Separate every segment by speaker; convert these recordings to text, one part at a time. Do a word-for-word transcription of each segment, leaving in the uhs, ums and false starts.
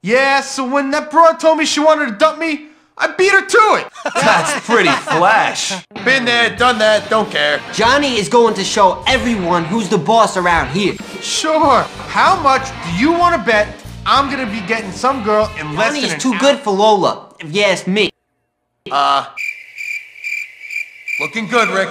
Speaker 1: Yeah, so when that broad told me she wanted to dump me, I beat her to it.
Speaker 2: That's pretty flash.
Speaker 1: Been there, done that, don't care.
Speaker 3: Johnny is going to show everyone who's the boss around here.
Speaker 1: Sure. How much do you want to bet I'm gonna be getting some girl in less
Speaker 3: Johnny
Speaker 1: than
Speaker 3: is
Speaker 1: an
Speaker 3: too
Speaker 1: hour?
Speaker 3: good for Lola, if you ask me.
Speaker 1: Uh, looking good, Rick.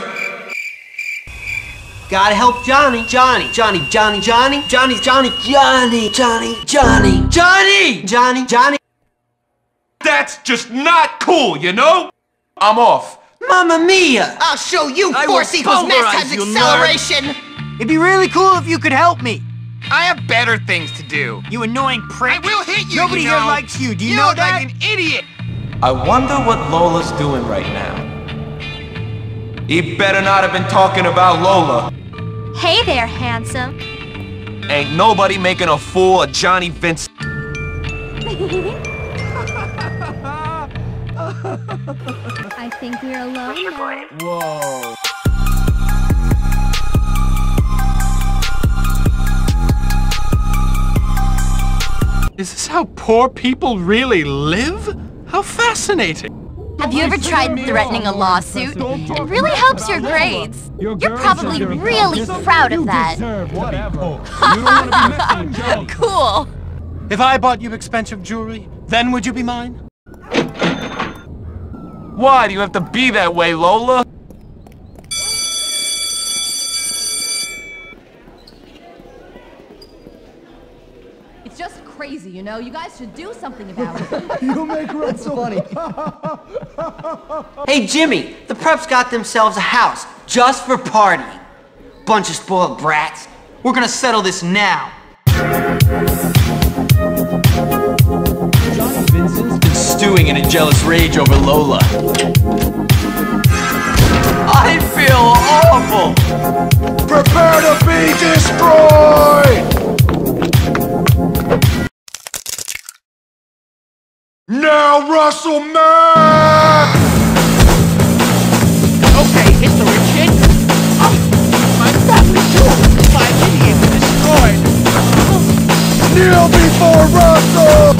Speaker 3: Gotta help Johnny. Johnny, Johnny, Johnny, Johnny, Johnny, Johnny, Johnny, Johnny, Johnny, Johnny, Johnny, Johnny.
Speaker 2: That's just not cool, you know?
Speaker 1: I'm off.
Speaker 3: Mamma mia!
Speaker 4: I'll show you
Speaker 2: I
Speaker 4: force
Speaker 2: will
Speaker 4: equals mass
Speaker 2: pulverize
Speaker 4: times
Speaker 2: you,
Speaker 4: acceleration!
Speaker 5: It'd be really cool if you could help me.
Speaker 4: I have better things to do.
Speaker 5: You annoying prick.
Speaker 4: I will hit you,
Speaker 5: Nobody
Speaker 4: you
Speaker 5: here
Speaker 4: know.
Speaker 5: likes you. Do you,
Speaker 4: You
Speaker 5: know
Speaker 4: look
Speaker 5: that?
Speaker 4: like an idiot!
Speaker 2: I wonder what Lola's doing right now. He better not have been talking about Lola.
Speaker 6: Hey there, handsome.
Speaker 2: Ain't nobody making a fool of Johnny Vince.
Speaker 6: I think we're alone now.
Speaker 1: Whoa. Is this how poor people really live? How fascinating.
Speaker 6: Have you ever tried threatening a lawsuit? It really helps your grades. You're probably really proud of that. Cool.
Speaker 5: If I bought you expensive jewelry, then would you be mine?
Speaker 2: Why do you have to be that way, Lola?
Speaker 7: It's just crazy, you know? You guys should do something about it.
Speaker 8: You make Red so funny.
Speaker 3: Hey, Jimmy, the preps got themselves a house just for partying. Bunch of spoiled brats. We're gonna settle this now.
Speaker 9: Johnny Vincent's been stewing in a jealous rage over Lola.
Speaker 2: I feel awful!
Speaker 1: Prepare to be destroyed! Now, Russell Mack!
Speaker 5: Okay, hit the rich hit. Oh, my family jewel. My idiot destroyed.
Speaker 1: Kneel before Russell!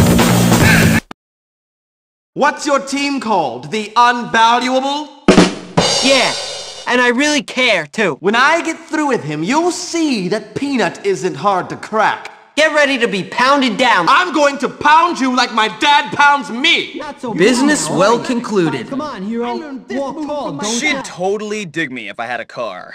Speaker 9: What's your team called? The Unvaluable?
Speaker 3: Yeah, and I really care, too.
Speaker 9: When I get through with him, you'll see that Peanut isn't hard to crack.
Speaker 3: Get ready to be pounded down.
Speaker 9: I'm going to pound you like my dad pounds me!
Speaker 3: Business well concluded.
Speaker 8: Come on, hero. Walk tall, don't
Speaker 10: She'd totally dig me if I had a car.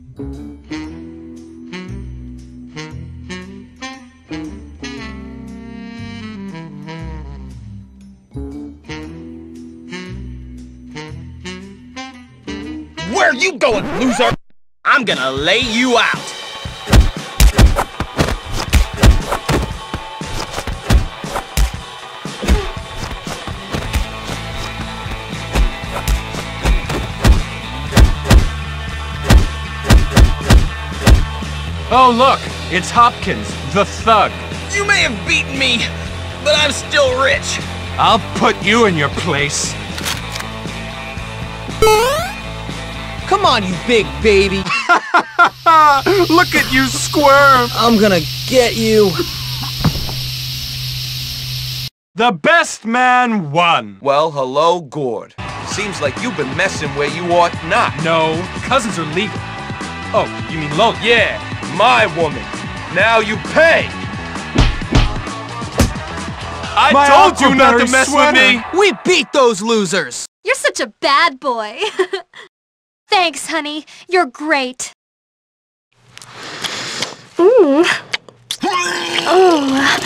Speaker 10: Where you going, loser? I'm gonna lay you out.
Speaker 1: Oh, look, it's Hopkins, the thug.
Speaker 10: You may have beaten me, but I'm still rich.
Speaker 1: I'll put you in your place.
Speaker 5: Come on, you big baby.
Speaker 1: Look at you squirm.
Speaker 5: I'm gonna get you.
Speaker 1: The best man won.
Speaker 2: Well, hello, Gord. Seems like you've been messing where you ought not.
Speaker 1: No, cousins are legal. Oh, you mean Lola?
Speaker 2: Yeah, my woman. Now you pay. I
Speaker 1: My
Speaker 2: told you not to
Speaker 1: Huckleberry
Speaker 2: mess
Speaker 1: sweater.
Speaker 2: with me.
Speaker 5: We beat those losers.
Speaker 6: You're such a bad boy. Thanks, honey. You're great. Mmm. Oh.